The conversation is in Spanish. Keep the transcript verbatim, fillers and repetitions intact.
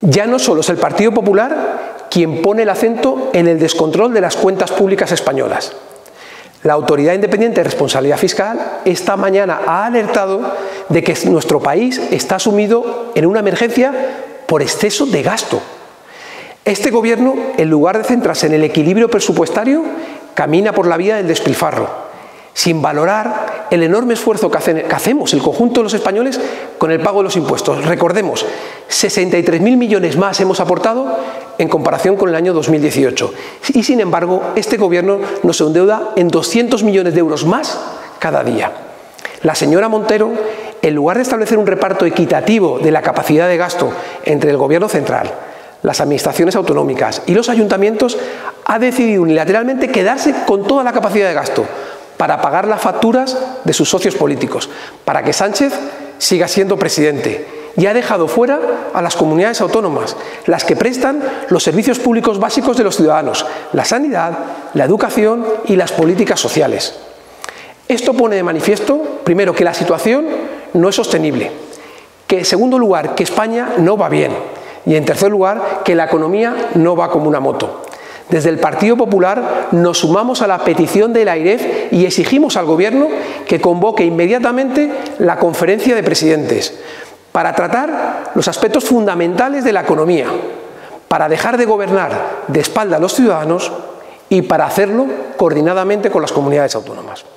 Ya no solo es el Partido Popular quien pone el acento en el descontrol de las cuentas públicas españolas. La Autoridad Independiente de Responsabilidad Fiscal esta mañana ha alertado de que nuestro país está sumido en una emergencia por exceso de gasto. Este Gobierno, en lugar de centrarse en el equilibrio presupuestario, camina por la vía del despilfarro, sin valorar el enorme esfuerzo que, hacen, que hacemos el conjunto de los españoles con el pago de los impuestos. Recordemos, sesenta y tres mil millones más hemos aportado en comparación con el año dos mil dieciocho. Y, sin embargo, este Gobierno nos endeuda en doscientos millones de euros más cada día. La señora Montero, en lugar de establecer un reparto equitativo de la capacidad de gasto entre el Gobierno central, las administraciones autonómicas y los ayuntamientos, ha decidido unilateralmente quedarse con toda la capacidad de gasto para pagar las facturas de sus socios políticos, para que Sánchez siga siendo presidente. Y ha dejado fuera a las comunidades autónomas, las que prestan los servicios públicos básicos de los ciudadanos, la sanidad, la educación y las políticas sociales. Esto pone de manifiesto, primero, que la situación no es sostenible, que, en segundo lugar, que España no va bien, y, en tercer lugar, que la economía no va como una moto. Desde el Partido Popular nos sumamos a la petición de la AIREF y exigimos al Gobierno que convoque inmediatamente la conferencia de presidentes para tratar los aspectos fundamentales de la economía, para dejar de gobernar de espalda a los ciudadanos y para hacerlo coordinadamente con las comunidades autónomas.